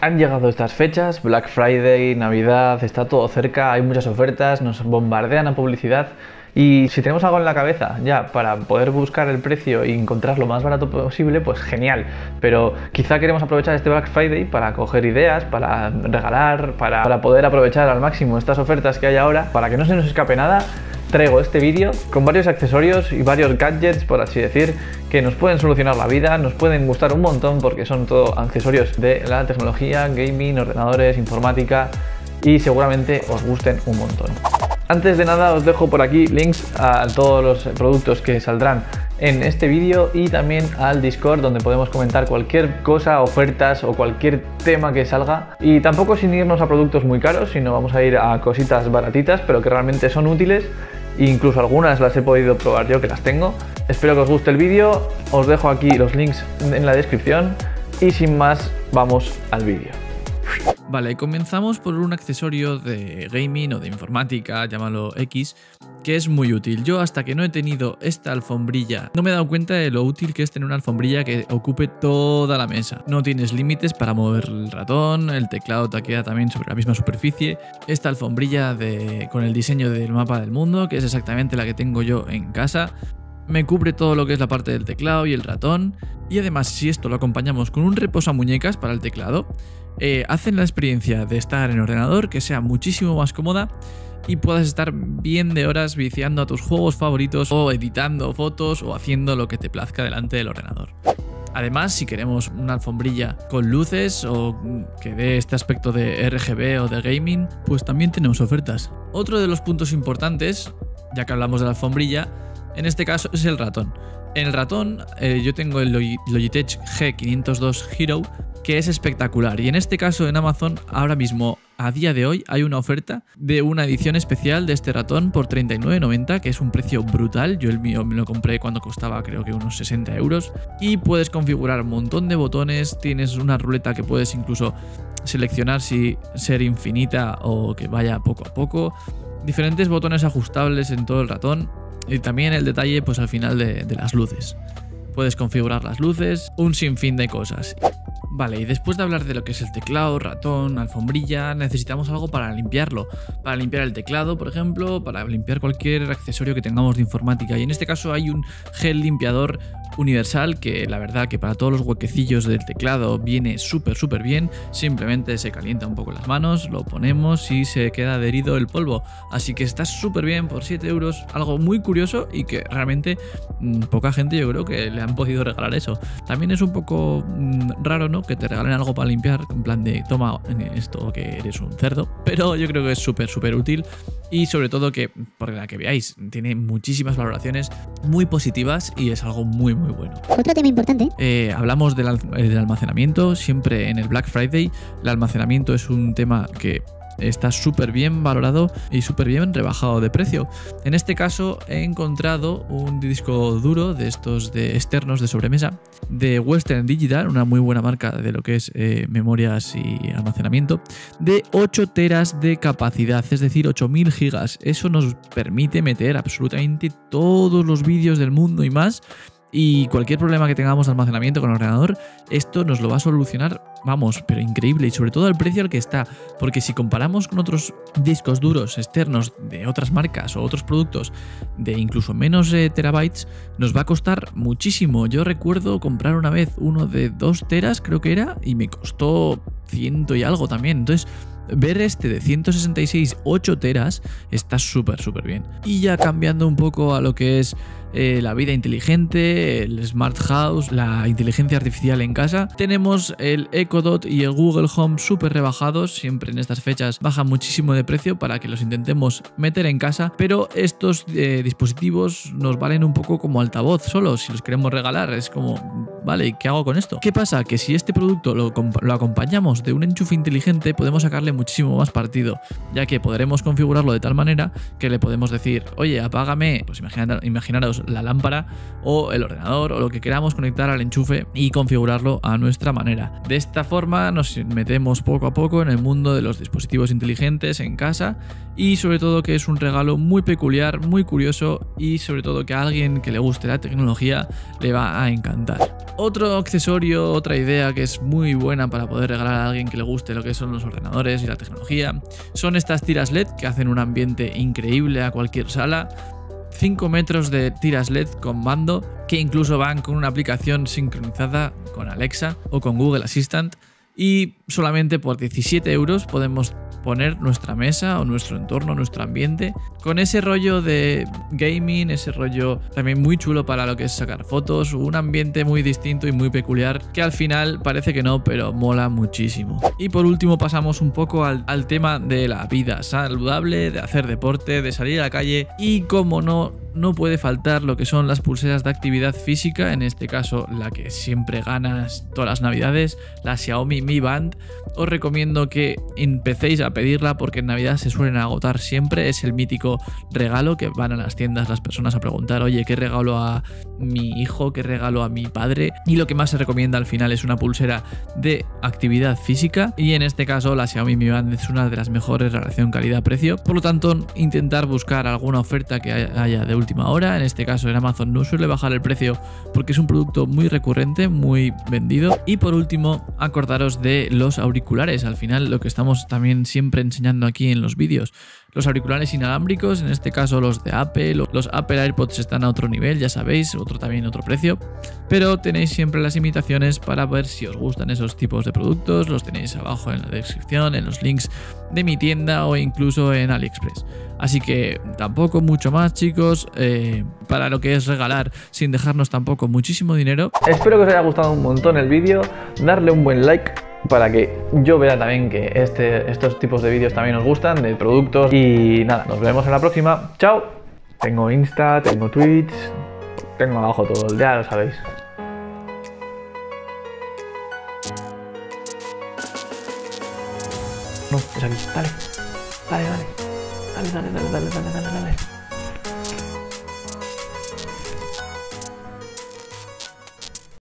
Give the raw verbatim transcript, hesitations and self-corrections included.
Han llegado estas fechas, Black Friday, Navidad, está todo cerca, hay muchas ofertas, nos bombardean a publicidad y si tenemos algo en la cabeza ya para poder buscar el precio y encontrar lo más barato posible, pues genial. Pero quizá queremos aprovechar este Black Friday para coger ideas, para regalar, para, para poder aprovechar al máximo estas ofertas que hay ahora, para que no se nos escape nada. Traigo este vídeo con varios accesorios y varios gadgets, por así decir, que nos pueden solucionar la vida, nos pueden gustar un montón porque son todo accesorios de la tecnología, gaming, ordenadores, informática y seguramente os gusten un montón. Antes de nada os dejo por aquí links a todos los productos que saldrán en este vídeo y también al Discord donde podemos comentar cualquier cosa, ofertas o cualquier tema que salga, y tampoco sin irnos a productos muy caros, sino vamos a ir a cositas baratitas pero que realmente son útiles. Incluso algunas las he podido probar yo, que las tengo. Espero que os guste el vídeo, os dejo aquí los links en la descripción y sin más vamos al vídeo. Vale, comenzamos por un accesorio de gaming o de informática, llámalo X, que es muy útil. Yo hasta que no he tenido esta alfombrilla no me he dado cuenta de lo útil que es tener una alfombrilla que ocupe toda la mesa. No tienes límites para mover el ratón, el teclado te queda también sobre la misma superficie. Esta alfombrilla de, con el diseño del mapa del mundo, que es exactamente la que tengo yo en casa, me cubre todo lo que es la parte del teclado y el ratón. Y además, si esto lo acompañamos con un reposamuñecas para el teclado, eh, hacen la experiencia de estar en ordenador que sea muchísimo más cómoda y puedas estar bien de horas viciando a tus juegos favoritos o editando fotos o haciendo lo que te plazca delante del ordenador. Además, si queremos una alfombrilla con luces o que dé este aspecto de R G B o de gaming, pues también tenemos ofertas. Otro de los puntos importantes, ya que hablamos de la alfombrilla, en este caso es el ratón. En el ratón eh, yo tengo el Logitech G quinientos dos Hero, que es espectacular, y en este caso en Amazon ahora mismo, a día de hoy, hay una oferta de una edición especial de este ratón por treinta y nueve noventa, que es un precio brutal. Yo el mío me lo compré cuando costaba creo que unos sesenta euros, y puedes configurar un montón de botones, tienes una ruleta que puedes incluso seleccionar si ser infinita o que vaya poco a poco, diferentes botones ajustables en todo el ratón. Y también el detalle pues al final de, de las luces. Puedes configurar las luces, un sinfín de cosas. Vale, y después de hablar de lo que es el teclado, ratón, alfombrilla, necesitamos algo para limpiarlo. Para limpiar el teclado, por ejemplo, para limpiar cualquier accesorio que tengamos de informática. Y en este caso hay un gel limpiador universal que la verdad que para todos los huequecillos del teclado viene súper súper bien. Simplemente se calienta un poco las manos, lo ponemos y se queda adherido el polvo. Así que está súper bien por siete euros, algo muy curioso y que realmente mmm, poca gente yo creo que le han podido regalar eso. También es un poco mmm, raro, ¿no?, que te regalen algo para limpiar, en plan de toma esto que eres un cerdo, pero yo creo que es súper súper útil. Y sobre todo que, por la que veáis, tiene muchísimas valoraciones muy positivas y es algo muy muy bueno. Otro tema importante. Eh, hablamos del, del almacenamiento, siempre en el Black Friday. El almacenamiento es un tema que está súper bien valorado y súper bien rebajado de precio. En este caso he encontrado un disco duro de estos de externos de sobremesa de Western Digital, una muy buena marca de lo que es eh, memorias y almacenamiento, de ocho teras de capacidad, es decir, ocho mil gigas. Eso nos permite meter absolutamente todos los vídeos del mundo y más. Y cualquier problema que tengamos de almacenamiento con el ordenador, esto nos lo va a solucionar, vamos, pero increíble, y sobre todo al precio al que está, porque si comparamos con otros discos duros externos de otras marcas o otros productos de incluso menos eh, terabytes, nos va a costar muchísimo. Yo recuerdo comprar una vez uno de dos teras, creo que era, y me costó ciento y algo también. Entonces, ver este de ciento sesenta y seis, ocho teras está súper súper bien. Y ya cambiando un poco a lo que es eh, la vida inteligente, el Smart House, la inteligencia artificial en casa, tenemos el Echo Dot y el Google Home súper rebajados. Siempre en estas fechas bajan muchísimo de precio para que los intentemos meter en casa, pero estos eh, dispositivos nos valen un poco como altavoz solo. Si los queremos regalar es como, vale, ¿y qué hago con esto? ¿Qué pasa? Que si este producto lo, lo acompañamos de un enchufe inteligente, podemos sacarle muchísimo más partido, ya que podremos configurarlo de tal manera que le podemos decir, oye, apágame, pues imaginad, imaginaros la lámpara o el ordenador o lo que queramos conectar al enchufe y configurarlo a nuestra manera. De esta forma nos metemos poco a poco en el mundo de los dispositivos inteligentes en casa, y sobre todo que es un regalo muy peculiar, muy curioso, y sobre todo que a alguien que le guste la tecnología le va a encantar. Otro accesorio, otra idea que es muy buena para poder regalar a alguien que le guste lo que son los ordenadores y la tecnología, son estas tiras L E D que hacen un ambiente increíble a cualquier sala. cinco metros de tiras L E D con mando que incluso van con una aplicación sincronizada con Alexa o con Google Assistant, y solamente por diecisiete euros podemos poner nuestra mesa o nuestro entorno, nuestro ambiente, con ese rollo de gaming, ese rollo también muy chulo para lo que es sacar fotos, un ambiente muy distinto y muy peculiar que al final parece que no, pero mola muchísimo. Y por último pasamos un poco al, al tema de la vida saludable, de hacer deporte, de salir a la calle, y como no, no puede faltar lo que son las pulseras de actividad física, en este caso la que siempre ganas todas las navidades, la Xiaomi Mi Band. Os recomiendo que empecéis a pedirla porque en Navidad se suelen agotar siempre, es el mítico regalo que van a las tiendas las personas a preguntar, oye, ¿qué regalo a mi hijo? ¿Qué regalo a mi padre? Y lo que más se recomienda al final es una pulsera de actividad física, y en este caso la Xiaomi Mi Band es una de las mejores relación calidad-precio, por lo tanto intentar buscar alguna oferta que haya de última hora. En este caso en Amazon no suele bajar el precio porque es un producto muy recurrente, muy vendido. Y por último, acordaros de los auriculares, al final lo que estamos también siempre enseñando aquí en los vídeos. Los auriculares inalámbricos, en este caso los de Apple, los Apple AirPods están a otro nivel, ya sabéis, otro también otro precio, pero tenéis siempre las imitaciones para ver si os gustan esos tipos de productos, los tenéis abajo en la descripción, en los links de mi tienda o incluso en AliExpress. Así que tampoco mucho más, chicos, eh, para lo que es regalar sin dejarnos tampoco muchísimo dinero. Espero que os haya gustado un montón el vídeo, darle un buen like para que yo vea también que este, estos tipos de vídeos también os gustan, de productos. Y nada, nos vemos en la próxima. ¡Chao! Tengo Insta, tengo Twitch, tengo abajo todo, ya lo sabéis. No, es aquí, dale, dale, dale, dale, dale, dale, dale, dale, dale, dale.